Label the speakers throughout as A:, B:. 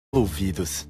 A: ouvidos.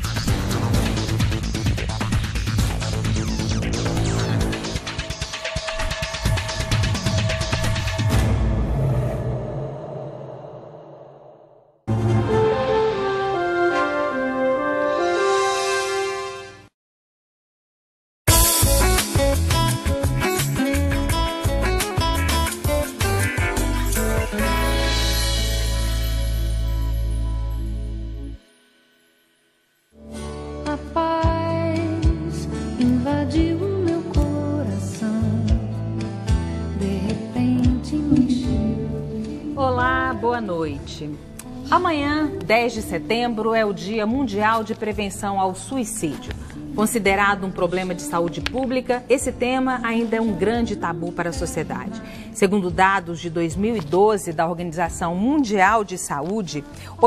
B: Amanhã, 10 de setembro, é o Dia Mundial de Prevenção ao Suicídio. Considerado um problema de saúde pública, esse tema ainda é um grande tabu para a sociedade. Segundo dados de 2012 da Organização Mundial de Saúde,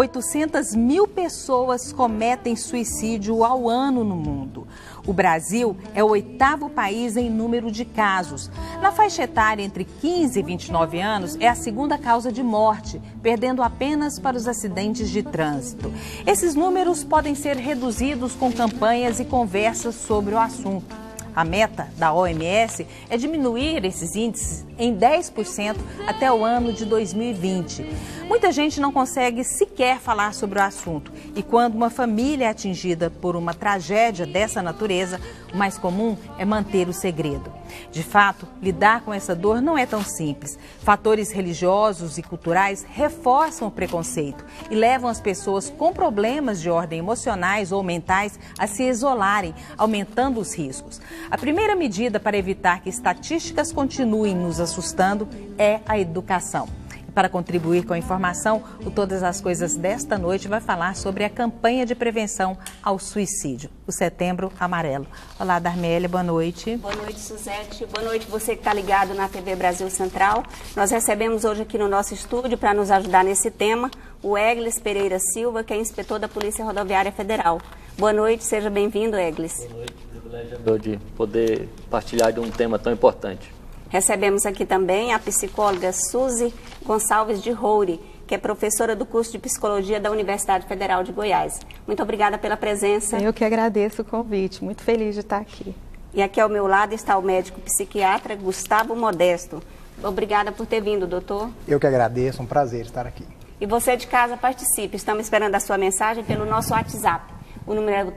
B: 800 mil pessoas cometem suicídio ao ano no mundo. O Brasil é o 8º país em número de casos. Na faixa etária entre 15 e 29 anos, é a segunda causa de morte, perdendo apenas para os acidentes de trânsito. Esses números podem ser reduzidos com campanhas e conversas sobre o assunto. A meta da OMS é diminuir esses índices em 10% até o ano de 2020. Muita gente não consegue sequer falar sobre o assunto. E quando uma família é atingida por uma tragédia dessa natureza, o mais comum é manter o segredo. De fato, lidar com essa dor não é tão simples. Fatores religiosos e culturais reforçam o preconceito e levam as pessoas com problemas de ordem emocionais ou mentais a se isolarem, aumentando os riscos. A primeira medida para evitar que estatísticas continuem nos assustando é a educação. Para contribuir com a informação, o Todas as Coisas desta noite vai falar sobre a campanha de prevenção ao suicídio, o Setembro Amarelo. Olá, Darmélia, boa noite.
C: Boa noite, Suzete. Boa noite, você que está ligado na TV Brasil Central. Nós recebemos hoje aqui no nosso estúdio, para nos ajudar nesse tema, o Eglis Pereira Silva, que é inspetor da Polícia Rodoviária Federal. Boa noite, seja bem-vindo, Eglis.
D: Boa noite, privilégio é meu de poder partilhar de um tema tão importante.
C: Recebemos aqui também a psicóloga Suzy Gonçalves de Roure, que é professora do curso de Psicologia da Universidade Federal de Goiás. Muito obrigada pela presença.
E: Eu que agradeço o convite, muito feliz de estar aqui.
C: E aqui ao meu lado está o médico psiquiatra Gustavo Modesto. Obrigada por ter vindo, doutor.
F: Eu que agradeço, um prazer estar aqui.
C: E você de casa participe, estamos esperando a sua mensagem pelo nosso WhatsApp. O número é o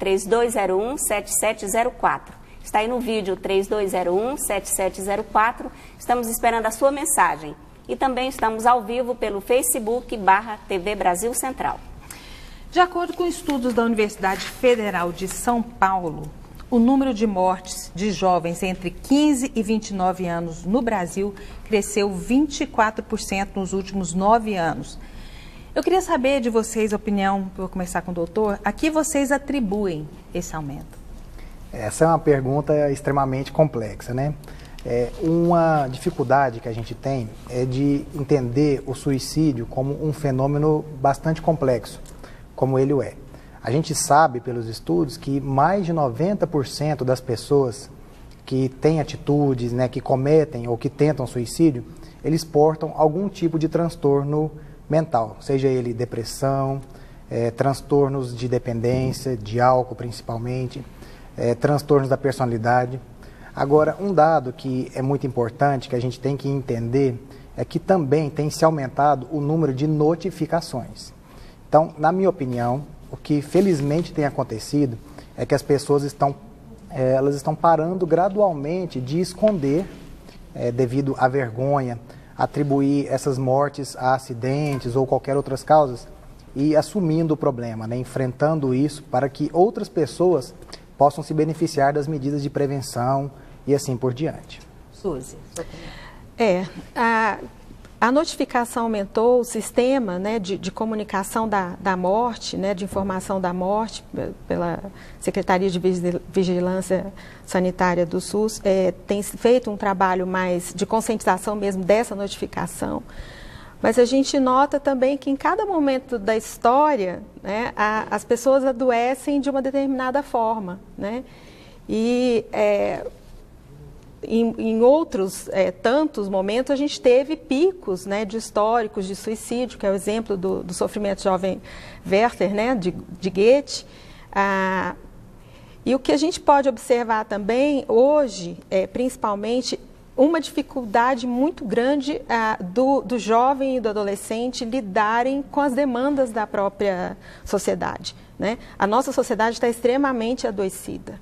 C: 3201-7704. Está aí no vídeo 3201-7704. Estamos esperando a sua mensagem. E também estamos ao vivo pelo Facebook/TV Brasil Central.
B: De acordo com estudos da Universidade Federal de São Paulo, o número de mortes de jovens entre 15 e 29 anos no Brasil cresceu 24% nos últimos 9 anos. Eu queria saber de vocês a opinião, vou começar com o doutor, a que vocês atribuem esse aumento?
F: Essa é uma pergunta extremamente complexa, né? Uma dificuldade que a gente tem é de entender o suicídio como um fenômeno bastante complexo, como ele é. A gente sabe pelos estudos que mais de 90% das pessoas que têm atitudes, né, que cometem ou que tentam suicídio, eles portam algum tipo de transtorno mental, seja ele depressão, transtornos de dependência, de álcool principalmente, transtornos da personalidade. Agora, um dado que é muito importante, que a gente tem que entender, é que também tem se aumentado o número de notificações. Então, na minha opinião, o que felizmente tem acontecido é que as pessoas estão parando gradualmente de esconder, devido à vergonha, atribuir essas mortes a acidentes ou qualquer outras causas e assumindo o problema, né, enfrentando isso para que outras pessoas possam se beneficiar das medidas de prevenção e assim por diante.
B: Suzy.
E: A notificação aumentou, o sistema, né, de comunicação da morte, né, de informação da morte pela Secretaria de Vigilância Sanitária do SUS, tem feito um trabalho mais de conscientização mesmo dessa notificação. Mas a gente nota também que em cada momento da história, né, as pessoas adoecem de uma determinada forma, né? E em outros tantos momentos, a gente teve picos, né, de históricos de suicídio, que é o exemplo do sofrimento jovem Werther, né, de Goethe. E o que a gente pode observar também hoje, principalmente, uma dificuldade muito grande do jovem e do adolescente lidarem com as demandas da própria sociedade, né? A nossa sociedade está extremamente adoecida.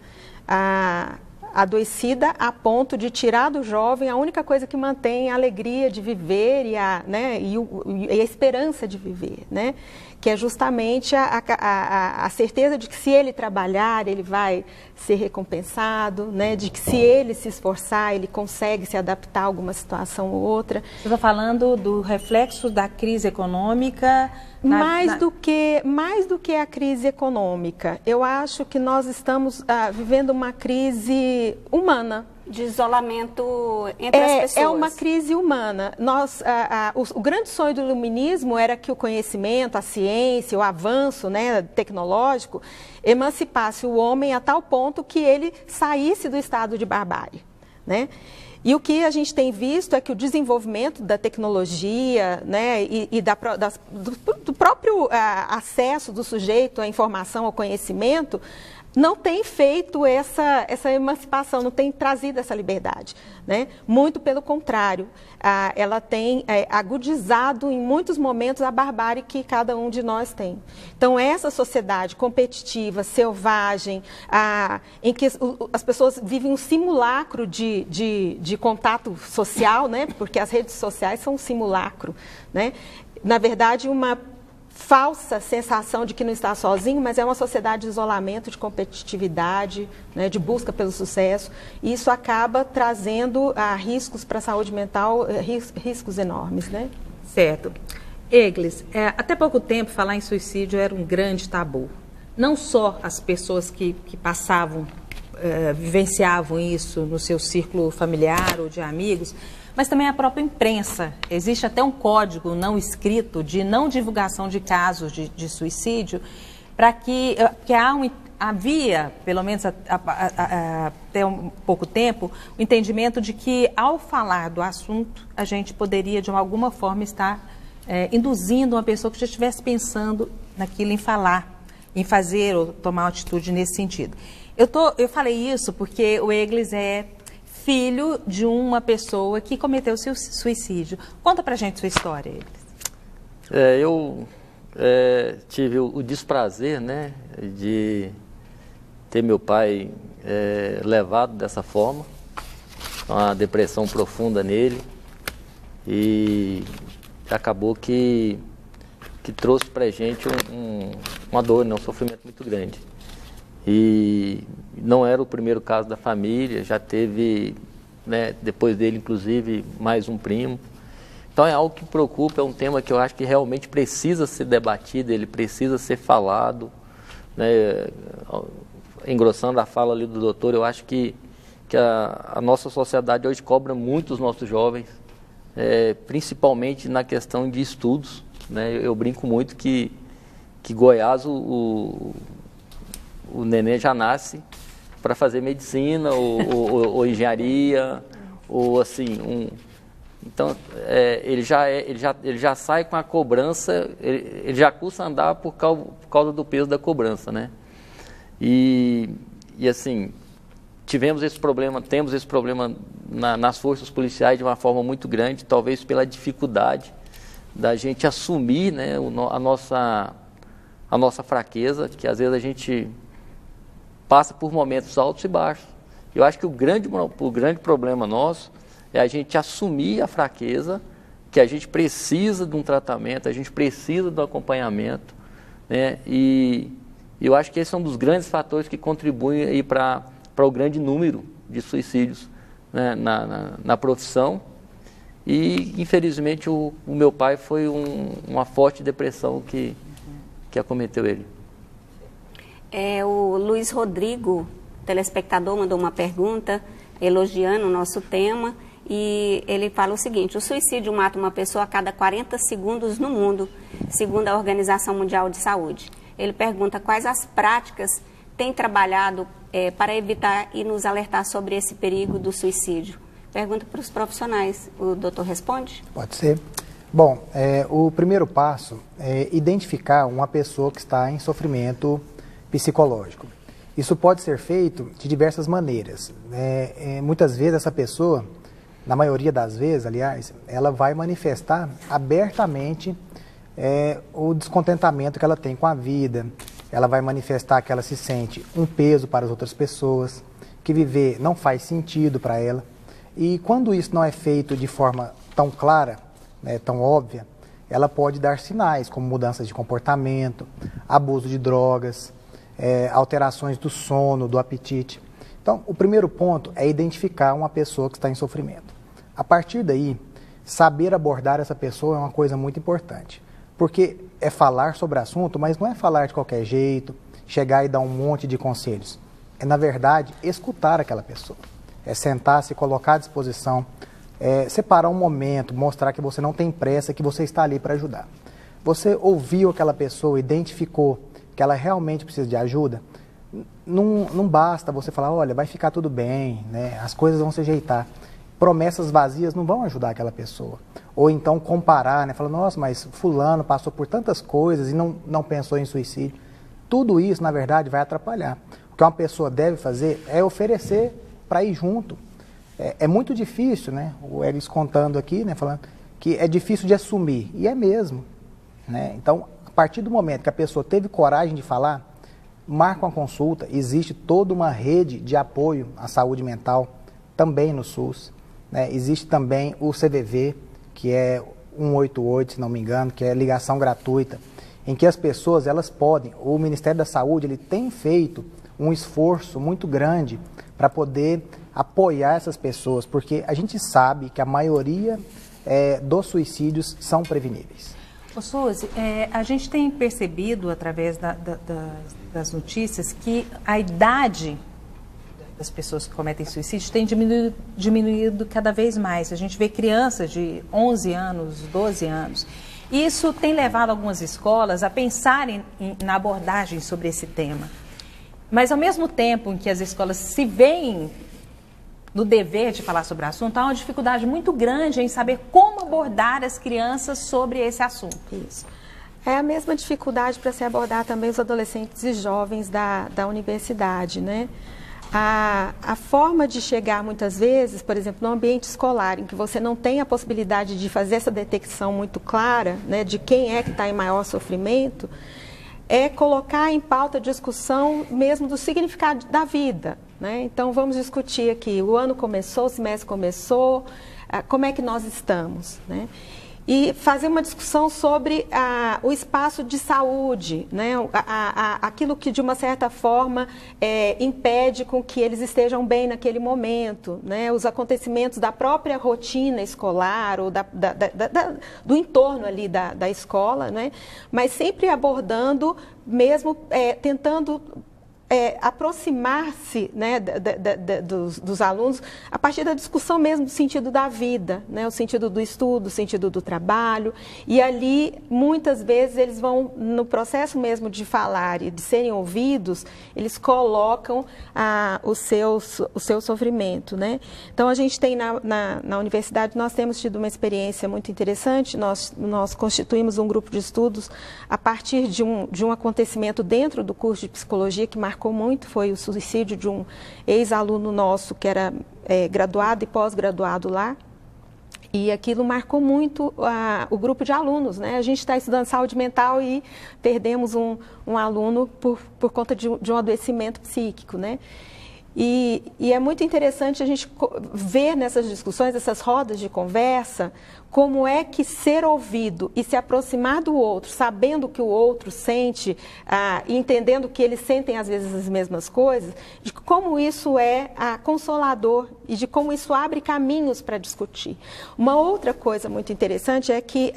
E: Adoecida a ponto de tirar do jovem a única coisa que mantém a alegria de viver e a esperança de viver, né? Que é justamente a certeza de que se ele trabalhar, ele vai ser recompensado, né? De que se ele se esforçar, ele consegue se adaptar a alguma situação ou outra.
B: Você está falando do reflexo da crise econômica?
E: Mais do que a crise econômica, eu acho que nós estamos vivendo uma crise humana.
C: De isolamento entre as pessoas.
E: É uma crise humana. O grande sonho do iluminismo era que o conhecimento, a ciência, o avanço, né, tecnológico emancipasse o homem a tal ponto que ele saísse do estado de barbárie, né? E o que a gente tem visto é que o desenvolvimento da tecnologia, né, do próprio acesso do sujeito à informação, ao conhecimento, não tem feito essa emancipação, não tem trazido essa liberdade, né? Muito pelo contrário, ela tem agudizado em muitos momentos a barbárie que cada um de nós tem. Então, essa sociedade competitiva, selvagem, em que as pessoas vivem um simulacro de contato social, né? Porque as redes sociais são um simulacro, né? Na verdade, uma falsa sensação de que não está sozinho, mas é uma sociedade de isolamento, de competitividade, né, de busca pelo sucesso, e isso acaba trazendo riscos para a saúde mental, riscos enormes, né?
B: Certo. Eglis, até pouco tempo falar em suicídio era um grande tabu. Não só as pessoas que passavam, vivenciavam isso no seu círculo familiar ou de amigos, mas também a própria imprensa. Existe até um código não escrito de não divulgação de casos de suicídio, para que havia, pelo menos até um pouco tempo, o entendimento de que, ao falar do assunto, a gente poderia, de alguma forma, estar induzindo uma pessoa que já estivesse pensando naquilo em falar, em fazer ou tomar uma atitude nesse sentido. Eu falei isso porque o Eglis é filho de uma pessoa que cometeu suicídio. Conta pra gente sua história, Eglis.
D: Eu tive o desprazer, né, de ter meu pai levado dessa forma, uma depressão profunda nele, e acabou que trouxe pra gente uma dor, né, um sofrimento muito grande. E não era o primeiro caso da família, já teve, né, depois dele, inclusive, mais um primo. Então é algo que preocupa, é um tema que eu acho que realmente precisa ser debatido, ele precisa ser falado, né? Engrossando a fala ali do doutor, eu acho que a nossa sociedade hoje cobra muito os nossos jovens, principalmente na questão de estudos, né? Eu brinco muito que Goiás, o neném já nasce para fazer medicina ou engenharia, ou assim, então ele já sai com a cobrança, ele já custa andar por causa do peso da cobrança, né? E assim, temos esse problema nas forças policiais de uma forma muito grande, talvez pela dificuldade da gente assumir, né, a nossa fraqueza, que às vezes a gente passa por momentos altos e baixos. Eu acho que o grande problema nosso é a gente assumir a fraqueza, que a gente precisa de um tratamento, a gente precisa do acompanhamento, né? E eu acho que esse é um dos grandes fatores que contribuem aí para o grande número de suicídios, né, na profissão. E, infelizmente, o meu pai foi uma forte depressão que acometeu ele.
C: O Luiz Rodrigo, telespectador, mandou uma pergunta elogiando o nosso tema, e ele fala o seguinte: o suicídio mata uma pessoa a cada 40 segundos no mundo, segundo a Organização Mundial de Saúde. Ele pergunta quais as práticas tem trabalhado para evitar e nos alertar sobre esse perigo do suicídio? Pergunta para os profissionais. O doutor responde?
F: Pode ser. Bom, o primeiro passo é identificar uma pessoa que está em sofrimento psicológico. Isso pode ser feito de diversas maneiras. Muitas vezes essa pessoa, na maioria das vezes, aliás, ela vai manifestar abertamente o descontentamento que ela tem com a vida. Ela vai manifestar que ela se sente um peso para as outras pessoas, que viver não faz sentido para ela. E quando isso não é feito de forma tão clara, tão óbvia, ela pode dar sinais como mudanças de comportamento, abuso de drogas, alterações do sono, do apetite. Então, o primeiro ponto é identificar uma pessoa que está em sofrimento. A partir daí, saber abordar essa pessoa é uma coisa muito importante, porque é falar sobre o assunto, mas não é falar de qualquer jeito, chegar e dar um monte de conselhos. É, na verdade, escutar aquela pessoa. É sentar, se colocar à disposição, separar um momento, mostrar que você não tem pressa, que você está ali para ajudar. Você ouviu aquela pessoa, identificou que ela realmente precisa de ajuda, não basta você falar, olha, vai ficar tudo bem, né? As coisas vão se ajeitar. Promessas vazias não vão ajudar aquela pessoa. Ou então comparar, né? Falar, nossa, mas fulano passou por tantas coisas e não pensou em suicídio. Tudo isso, na verdade, vai atrapalhar. O que uma pessoa deve fazer é oferecer para ir junto. É muito difícil, né? O Eglis contando aqui, né? Falando que é difícil de assumir. E é mesmo, né? Então, a partir do momento que a pessoa teve coragem de falar, marca uma consulta. Existe toda uma rede de apoio à saúde mental, também no SUS. Né? Existe também o CVV, que é 188, se não me engano, que é ligação gratuita, em que as pessoas, elas podem, o Ministério da Saúde, ele tem feito um esforço muito grande para poder apoiar essas pessoas, porque a gente sabe que a maioria dos suicídios são preveníveis.
B: Ô Suzy, a gente tem percebido através das notícias que a idade das pessoas que cometem suicídio tem diminuído cada vez mais. A gente vê crianças de 11 anos, 12 anos. Isso tem levado algumas escolas a pensarem na abordagem sobre esse tema. Mas ao mesmo tempo em que as escolas se veem no dever de falar sobre o assunto, há uma dificuldade muito grande em saber como abordar as crianças sobre esse assunto.
E: Isso. É a mesma dificuldade para se abordar também os adolescentes e jovens da universidade, né? A forma de chegar muitas vezes, por exemplo, no ambiente escolar, em que você não tem a possibilidade de fazer essa detecção muito clara, né, de quem é que está em maior sofrimento, é colocar em pauta a discussão mesmo do significado da vida. Né? Então, vamos discutir aqui, o ano começou, o semestre começou, como é que nós estamos, né? E fazer uma discussão sobre o espaço de saúde, né? Aquilo que, de uma certa forma, impede com que eles estejam bem naquele momento, né? Os acontecimentos da própria rotina escolar ou do entorno ali da escola, né? Mas sempre abordando, mesmo tentando aproximar-se, né, dos alunos a partir da discussão mesmo do sentido da vida, né, o sentido do estudo, o sentido do trabalho, e ali muitas vezes eles vão, no processo mesmo de falar e de serem ouvidos, eles colocam o seu sofrimento, né? Então a gente tem na universidade, nós temos tido uma experiência muito interessante, nós constituímos um grupo de estudos a partir de um acontecimento dentro do curso de psicologia que marcou muito, foi o suicídio de um ex-aluno nosso que era graduado e pós-graduado lá, e aquilo marcou muito o grupo de alunos, né? A gente está estudando saúde mental e perdemos um aluno por conta de um adoecimento psíquico, né? E é muito interessante a gente ver nessas discussões, essas rodas de conversa, como é que ser ouvido e se aproximar do outro, sabendo que o outro sente, e entendendo que eles sentem às vezes as mesmas coisas, de como isso é consolador e de como isso abre caminhos para discutir. Uma outra coisa muito interessante é que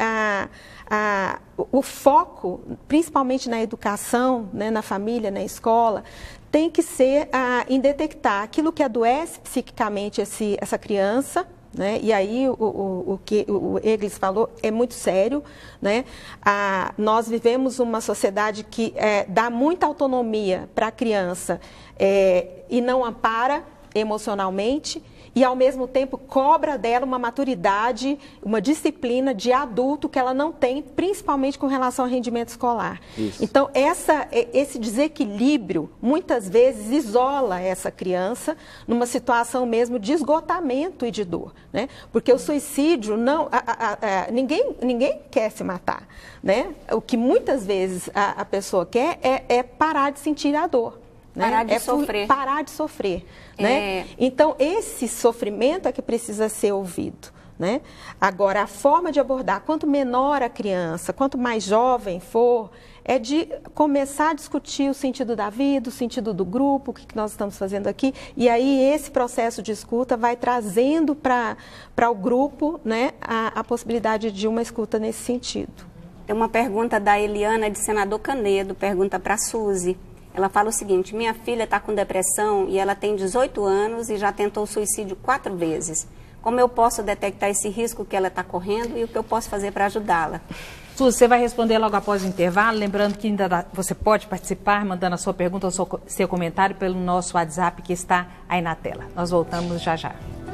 E: o foco, principalmente na educação, né, na família, na escola, tem que ser em detectar aquilo que adoece psiquicamente essa criança, né? E aí o que o Eglis falou é muito sério, né? Nós vivemos uma sociedade que dá muita autonomia para a criança e não ampara emocionalmente, e ao mesmo tempo cobra dela uma maturidade, uma disciplina de adulto que ela não tem, principalmente com relação ao rendimento escolar. Isso. Então, esse desequilíbrio muitas vezes isola essa criança numa situação mesmo de esgotamento e de dor, né? Porque o suicídio, ninguém quer se matar, né? O que muitas vezes a pessoa quer é parar de sentir a dor. Né? Parar de sofrer. Né? Então, esse sofrimento é que precisa ser ouvido. Né? Agora, a forma de abordar, quanto menor a criança, quanto mais jovem for, é de começar a discutir o sentido da vida, o sentido do grupo, o que nós estamos fazendo aqui. E aí, esse processo de escuta vai trazendo para o grupo, né, a possibilidade de uma escuta nesse sentido.
C: Tem uma pergunta da Eliana, de Senador Canedo, pergunta para a Suzy. Ela fala o seguinte: minha filha está com depressão e ela tem 18 anos e já tentou suicídio 4 vezes. Como eu posso detectar esse risco que ela está correndo e o que eu posso fazer para ajudá-la?
B: Suzy, você vai responder logo após o intervalo, lembrando que você pode participar mandando a sua pergunta ou seu comentário pelo nosso WhatsApp que está aí na tela. Nós voltamos já já.